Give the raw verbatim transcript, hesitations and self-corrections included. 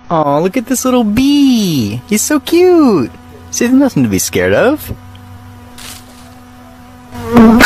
Oh, look at this little bee. He's so cute. See, there's nothing to be scared of.